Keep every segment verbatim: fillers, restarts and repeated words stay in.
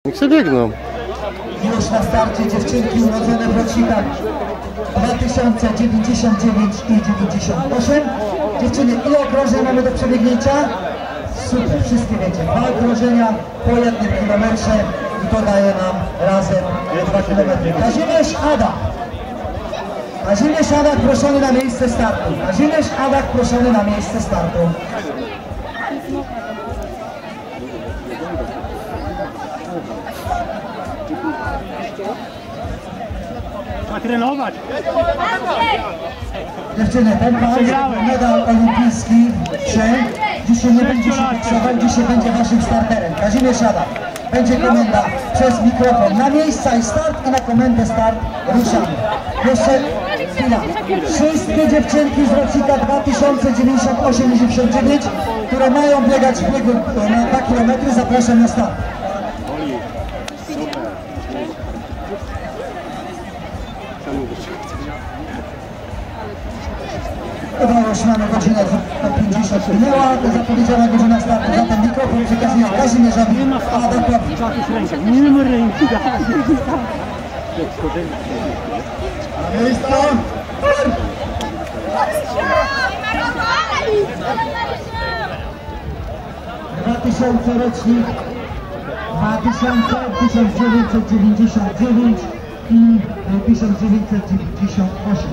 Niech sobie biegną. Już na starcie dziewczynki urodzone w rocznikach dwa tysiące dziewięćdziesiąt dziewięć i dziewięćdziesiąt osiem. Dziewczyny, ile okrążeń mamy do przebiegnięcia? Super, wszystkie wiecie. Dwa okrążenia po jednym kilometrze i to daje nam razem dwa kilometry. Kazimierz Adak. Kazimierz Adak proszony na miejsce startu. Kazimierz Adak proszony na miejsce startu. Trzeba trenować. Dziewczyny, ten pan medal olimpijski trzy. Dzisiaj nie będzie się fiksował, dzisiaj będzie waszym starterem. Kazimierz Adak. Będzie komenda przez mikrofon na miejsca i start i na komendę start ruszamy. Jeszcze chwila. Wszystkie dziewczynki z rocznika dwa tysiące dziewięćdziesiąt osiem dziewięćdziesiąt dziewięć, które mają biegać w biegu na dwa kilometry, zapraszam na start. Chyba już mamy godzinę pięćdziesiąt minęła, to zapowiedziana godzina startu, zatem mikrofon przekazuję Kazimierzowi Adakowi. Nie ma ręki. Na miejsca! dwa tysiące rocznik dwa tysiące, tysiąc dziewięćset dziewięćdziesiąt dziewięć i tysiąc dziewięćset dziewięćdziesiąt osiem.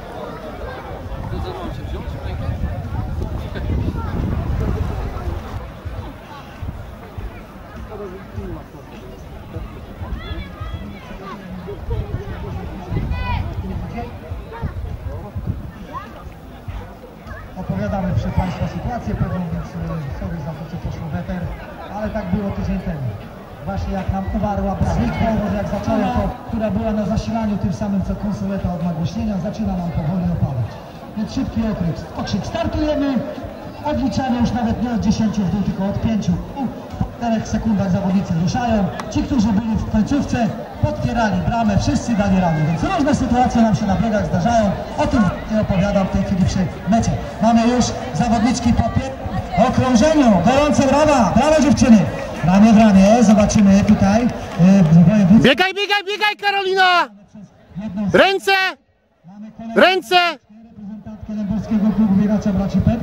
Opowiadamy przy Państwa sytuację pewną, więc sorry za to, co poszło weter, ale tak było tydzień temu. Właśnie jak nam uwarła prawidło, może jak zaczęła to, która była na zasilaniu tym samym co konsoleta od nagłośnienia, zaczyna nam powoli opadać. Więc szybki okrzyk. Okrzyk. Startujemy. Odliczanie już nawet nie od dziesięciu w dół, tylko od pięciu. Po czterech sekundach zawodnicy ruszają. Ci, którzy byli w końcówce, podpierali bramę, wszyscy dali radę. Więc różne sytuacje nam się na biegach zdarzają. O tym nie opowiadam w tej chwili przy mecie. Mamy już zawodniczki po okrążeniu. Gorące brawa. Brawo dziewczyny. Ramię w ramię. Zobaczymy tutaj. Yy, biegaj, biegaj, biegaj, Karolina! Ręce! Ręce! Reprezentantkę Lęborskiego Klubu Biegacza Braci Pep.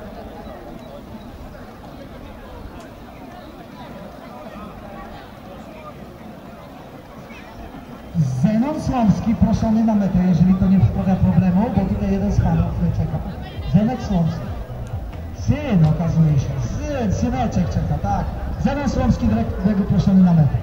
Zenon Słomski proszony na metę, jeżeli to nie sprawia problemu, bo tutaj jeden z panów czeka. Zenek Słomski. Syn okazuje się. Syn, syneczek czeka, tak. Zenon Słomski dyrektor proszony na metę.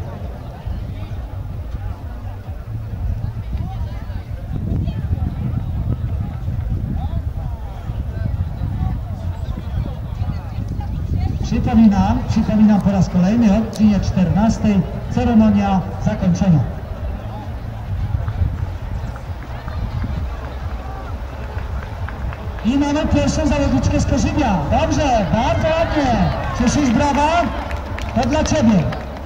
Przypominam, przypominam po raz kolejny o godzinie czternastej ceremonia zakończenia. I mamy pierwszą zawodniczkę z Korzybia. Dobrze, bardzo ładnie. Cieszysz brawa? To dla Ciebie.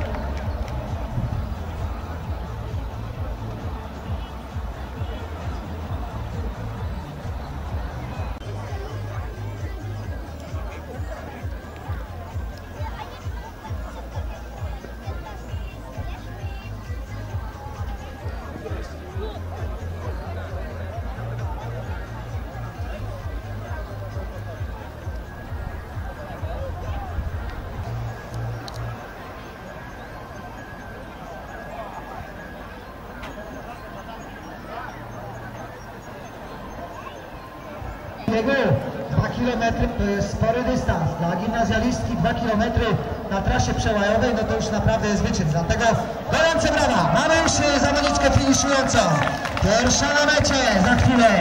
dwa kilometry to jest spory dystans. Dla gimnazjalistki dwa kilometry na trasie przełajowej, no to już naprawdę jest wyczyn. Dlatego gorące brawa. Mamy już zawodniczkę finiszującą. Pierwsza na mecie za chwilę.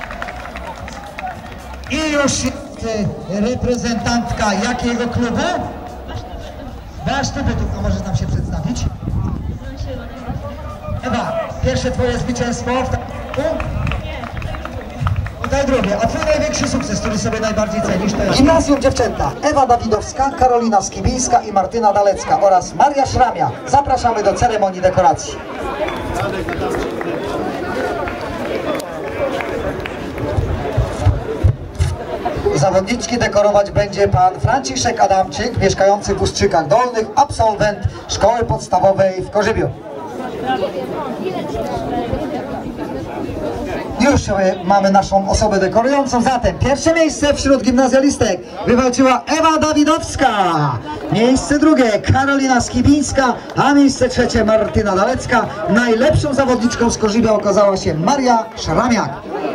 I już jest reprezentantka jakiego klubu? Wasztyby, tylko możesz nam się przedstawić. Ewa, pierwsze Twoje zwycięstwo w takim. Daj drugie, a Twój największy sukces, który sobie najbardziej cenisz, to jest... Gimnazjum dziewczęta Ewa Dawidowska, Karolina Skibińska i Martyna Dalecka oraz Maria Szramia. Zapraszamy do ceremonii dekoracji. Za zawodniczki dekorować będzie pan Franciszek Adamczyk, mieszkający w Ustrzykach Dolnych, absolwent szkoły podstawowej w Korzybiu. Już mamy naszą osobę dekorującą, zatem pierwsze miejsce wśród gimnazjalistek wywalczyła Ewa Dawidowska, miejsce drugie Karolina Skibińska, a miejsce trzecie Martyna Dalecka. Najlepszą zawodniczką z Korzybia okazała się Maria Szramiak.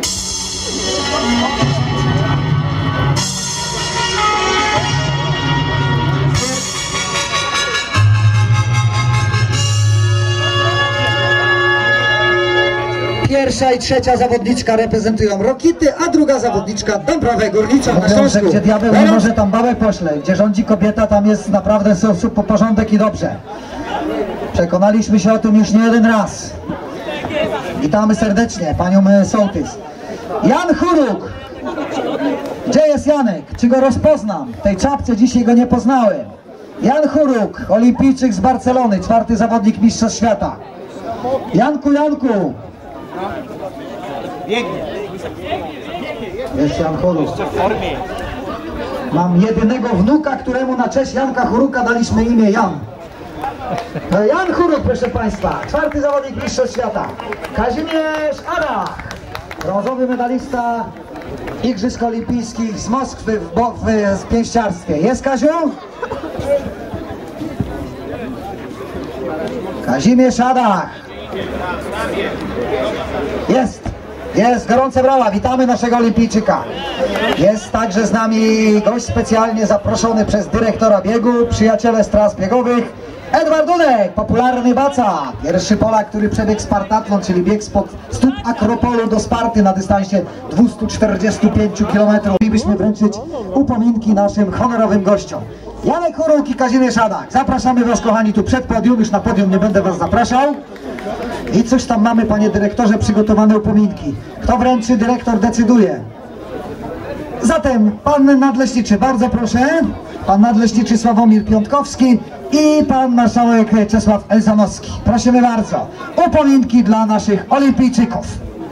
Pierwsza i trzecia zawodniczka reprezentują Rokity, a druga zawodniczka Dąbrowę Górniczą na Śląsku. Gdzie diabeł nie może, tam babę pośle. Gdzie rządzi kobieta, tam jest naprawdę sposób, porządek i dobrze. Przekonaliśmy się o tym już nie jeden raz. Witamy serdecznie panią sołtys. Jan Churuk. Gdzie jest Janek? Czy go rozpoznam? W tej czapce dzisiaj go nie poznałem. Jan Churuk, olimpijczyk z Barcelony, czwarty zawodnik mistrzostw świata. Janku, Janku. Jest Jan Churuk. Mam jedynego wnuka, któremu na cześć Janka Churuka daliśmy imię Jan. Jan Churuk, proszę państwa, czwarty zawodnik mistrzostw świata. Kazimierz Adach, brązowy medalista Igrzysk Olimpijskich z Moskwy w, w, w pięściarstwie. Jest Kaziu? Kazimierz Adach. Jest, jest, gorące brawa, witamy naszego olimpijczyka. Jest także z nami gość specjalnie zaproszony przez dyrektora biegu, przyjaciele z tras biegowych, Edward Dudek, popularny baca, pierwszy Polak, który przebiegł Spartatlon, czyli bieg spod stóp Akropolu do Sparty na dystansie dwieście czterdzieści pięć kilometrów. Chcielibyśmy wręczyć upominki naszym honorowym gościom. Janek Churuk i Kazimierz Adach. Zapraszamy was, kochani, tu przed podium, już na podium nie będę was zapraszał. I coś tam mamy, panie dyrektorze, przygotowane upominki. Kto wręczy, dyrektor decyduje. Zatem pan nadleśniczy, bardzo proszę. Pan nadleśniczy Sławomir Piątkowski i pan marszałek Czesław Elzanowski. Prosimy bardzo. Upominki dla naszych olimpijczyków.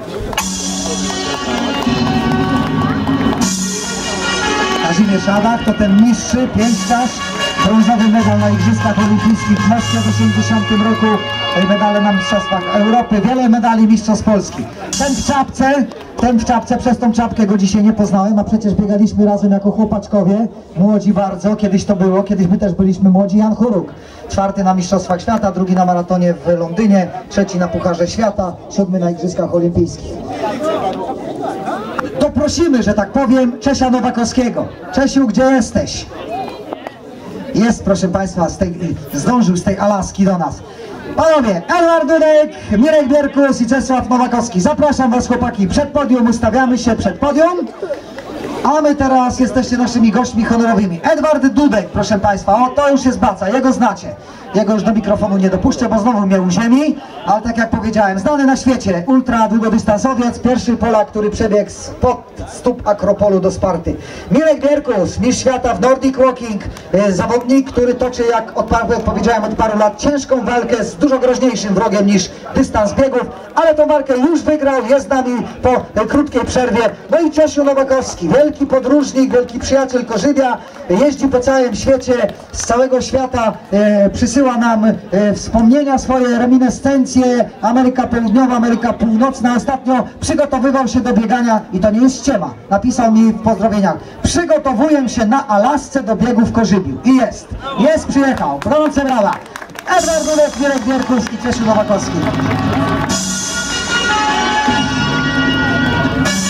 Kazimierz Adach to ten niższy pięściarz, brązowy medal na Igrzyskach Olimpijskich w Moskwie w osiemdziesiątym roku, medale na Mistrzostwach Europy, wiele medali Mistrzostw Polski. Ten w czapce, ten w czapce, przez tą czapkę go dzisiaj nie poznałem, a przecież biegaliśmy razem jako chłopaczkowie, młodzi bardzo, kiedyś to było, kiedyś my też byliśmy młodzi. Jan Churuk, czwarty na Mistrzostwach Świata, drugi na maratonie w Londynie, trzeci na Pucharze Świata, siódmy na Igrzyskach Olimpijskich. To prosimy, że tak powiem, Czesia Nowakowskiego. Czesiu, gdzie jesteś? Jest, proszę państwa, z tej, zdążył z tej Alaski do nas. Panowie, Edward Dudek, Mirek Bierkus i Czesław Nowakowski. Zapraszam was, chłopaki, przed podium, ustawiamy się przed podium. A my teraz jesteście naszymi gośćmi honorowymi. Edward Dudek, proszę państwa, o, to już jest baca, jego znacie. Jego już do mikrofonu nie dopuszczę, bo znowu mnie uziemi, ale tak jak powiedziałem, znany na świecie, ultra długodystansowiec, pierwszy Polak, który przebiegł spod stóp Akropolu do Sparty. Mirek Bierkus, mistrz świata w Nordic Walking, e, zawodnik, który toczy, jak od, jak powiedziałem, od paru lat ciężką walkę z dużo groźniejszym wrogiem niż dystans biegów, ale tą walkę już wygrał, jest z nami po e, krótkiej przerwie. No i Czesiu Nowakowski, wielki podróżnik, wielki przyjaciel Korzybia, jeździ po całym świecie, z całego świata e, przysyła nam e, wspomnienia, swoje reminiscencje, Ameryka Południowa, Ameryka Północna. Ostatnio przygotowywał się do biegania i to nie jest ściema. Napisał mi w pozdrowieniach: przygotowuję się na Alasce do biegu w Korzybiu. I jest, jest, przyjechał. Gorące brawa. Edward Dudek, Mirek Bierkus i Czesiu Nowakowski.